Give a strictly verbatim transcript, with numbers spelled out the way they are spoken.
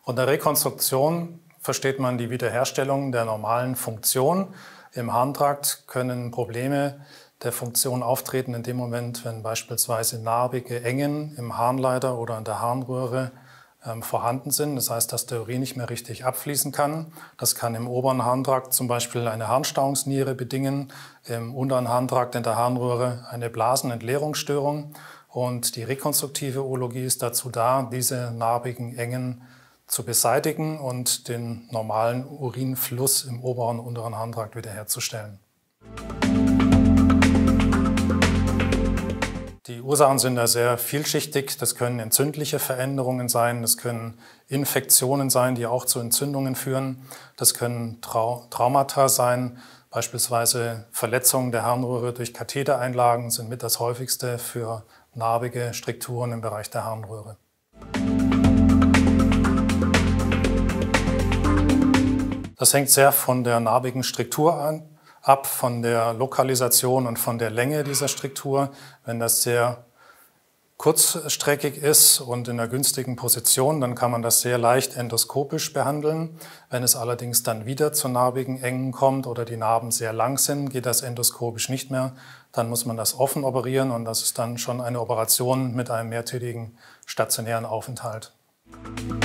Unter Rekonstruktion versteht man die Wiederherstellung der normalen Funktion. Im Harntrakt können Probleme der Funktion auftreten in dem Moment, wenn beispielsweise narbige Engen im Harnleiter oder in der Harnröhre ähm, vorhanden sind. Das heißt, dass der Urin nicht mehr richtig abfließen kann. Das kann im oberen Harntrakt zum Beispiel eine Harnstauungsniere bedingen, im unteren Harntrakt in der Harnröhre eine Blasenentleerungsstörung. Und die rekonstruktive Urologie ist dazu da, diese narbigen Engen zu beseitigen und den normalen Urinfluss im oberen und unteren Harntrakt wiederherzustellen. Die Ursachen sind da sehr vielschichtig. Das können entzündliche Veränderungen sein, das können Infektionen sein, die auch zu Entzündungen führen. Das können Trau- Traumata sein, beispielsweise Verletzungen der Harnröhre durch Kathetereinlagen sind mit das häufigste für narbige Strukturen im Bereich der Harnröhre. Das hängt sehr von der narbigen Struktur an. ab von der Lokalisation und von der Länge dieser Struktur. Wenn das sehr kurzstreckig ist und in einer günstigen Position, dann kann man das sehr leicht endoskopisch behandeln. Wenn es allerdings dann wieder zu narbigen Engen kommt oder die Narben sehr lang sind, geht das endoskopisch nicht mehr. Dann muss man das offen operieren und das ist dann schon eine Operation mit einem mehrtägigen stationären Aufenthalt.